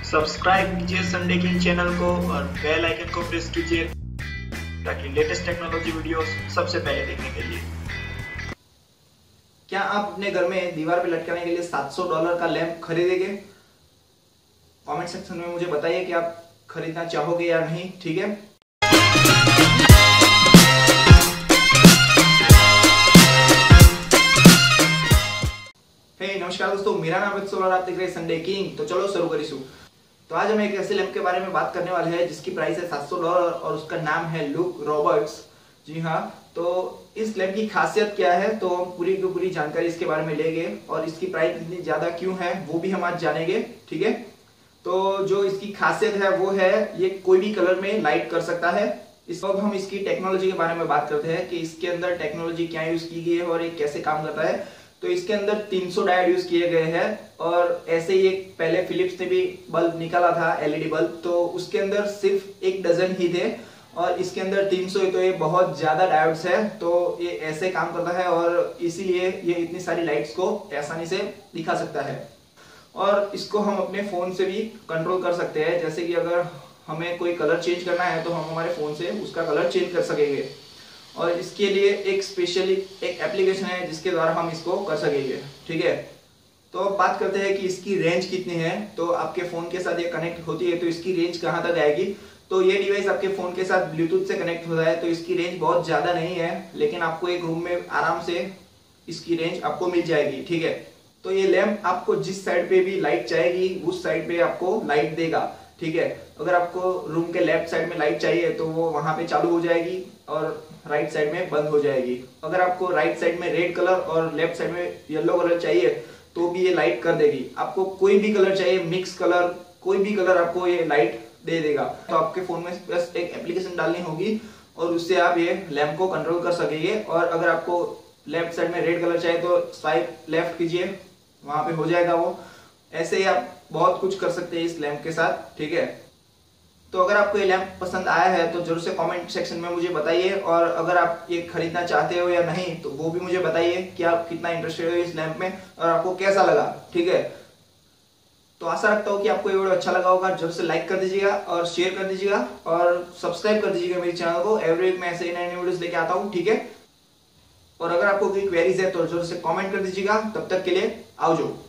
Subscribe कीजिए Sunday king channel को और बेल आइकन को प्रेस कीजिए ताकि लेटेस्ट टेक्नोलॉजी वीडियोस सबसे पहले देखने के लिए। क्या आप अपने घर में दीवार पे लटकाने के लिए $700 का लैंप खरीदेंगे? कमेंट सेक्शन में मुझे बताइए कि आप खरीदना चाहोगे या नहीं। ठीक है, नमस्कार दोस्तों, मेरा नाम है और आप देख रहे हैं संडे किंग। तो चलो शुरू करिए। तो आज हम एक ऐसे लैंप के बारे में बात करने वाले हैं जिसकी प्राइस है $700 और उसका नाम है लुक रॉबर्ट्स। जी हाँ, तो इस लैंप की खासियत क्या है, तो पूरी की पूरी जानकारी इसके बारे में लेंगे और इसकी प्राइस इतनी ज्यादा क्यों है वो भी हम आज जानेंगे। ठीक है, तो जो इसकी खासियत है वो है ये कोई भी कलर में लाइट कर सकता है। इस वक्त हम इसकी टेक्नोलॉजी के बारे में बात करते हैं कि इसके अंदर टेक्नोलॉजी क्या यूज की गई है और ये कैसे काम करता है। तो इसके अंदर 300 डायोड यूज किए गए हैं और ऐसे ही एक पहले फिलिप्स ने भी बल्ब निकाला था एलईडी बल्ब, तो उसके अंदर सिर्फ 1 डजन ही थे और इसके अंदर 300 है, तो ये बहुत ज्यादा डायोड्स है। तो ये ऐसे काम करता है और इसीलिए ये इतनी सारी लाइट्स को आसानी से दिखा सकता है। और इसको हम अपने फोन से भी कंट्रोल कर सकते हैं, जैसे कि अगर हमें कोई कलर चेंज करना है तो हम हमारे फोन से उसका कलर चेंज कर सकेंगे। और इसके लिए एक स्पेशली एक एप्लीकेशन है जिसके द्वारा हम इसको कर सकेंगे। ठीक है, तो अब बात करते हैं कि इसकी रेंज कितनी है। तो आपके फोन के साथ ये कनेक्ट होती है तो इसकी रेंज कहाँ तक आएगी। तो ये डिवाइस आपके फोन के साथ ब्लूटूथ से कनेक्ट होता है, तो इसकी रेंज बहुत ज्यादा नहीं है, लेकिन आपको एक रूम में आराम से इसकी रेंज आपको मिल जाएगी। ठीक है, तो ये लैंप आपको जिस साइड पे भी लाइट चाहिए उस साइड पे आपको लाइट देगा। ठीक है, अगर आपको रूम के लेफ्ट साइड में लाइट चाहिए तो वो वहां पे चालू हो जाएगी और राइट साइड में बंद हो जाएगी। अगर आपको राइट साइड में रेड कलर और लेफ्ट साइड में येलो कलर चाहिए तो भी ये लाइट कर देगी। आपको कोई भी कलर चाहिए, मिक्स कलर, कोई भी कलर आपको ये लाइट दे देगा। तो आपके फोन में बस एक एप्लीकेशन डालनी होगी और उससे आप ये लैंप को कंट्रोल कर सकेंगे। और अगर आपको लेफ्ट साइड में रेड कलर चाहिए तो स्वाइप लेफ्ट कीजिए, वहां पे हो जाएगा वो। ऐसे ही आप बहुत कुछ कर सकते हैं इस लैंप के साथ। ठीक है, तो अगर आपको ये लैंप पसंद आया है तो जरूर से कमेंट सेक्शन में मुझे बताइए, और अगर आप ये खरीदना चाहते हो या नहीं तो वो भी मुझे बताइए कि आप कितना इंटरेस्टेड हो इस लैंप में और आपको कैसा लगा। ठीक है, तो आशा रखता हूँ कि आपको ये वीडियो अच्छा लगा होगा। जरूर से लाइक कर दीजिएगा और शेयर कर दीजिएगा और सब्सक्राइब कर दीजिएगा मेरे चैनल को। एवरी वीक मैं ऐसे ही नए नए वीडियोस लेके आता हूँ। ठीक है, और अगर आपको कोई क्वेरीज है तो जरूर से कमेंट कर दीजिएगा। तब तक के लिए आओ जो।